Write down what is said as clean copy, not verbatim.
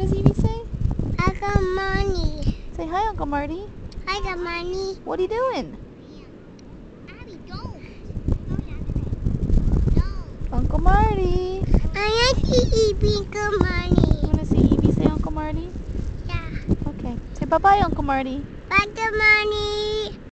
does Evie say? I got money. Say hi, Uncle Marty. I got money. What are you doing? Abby, don't. Uncle Marty. I like to eat bigger money. You want to see Evie say Uncle Marty? Yeah. Okay. Say bye-bye, Uncle Marty. Bye, the money.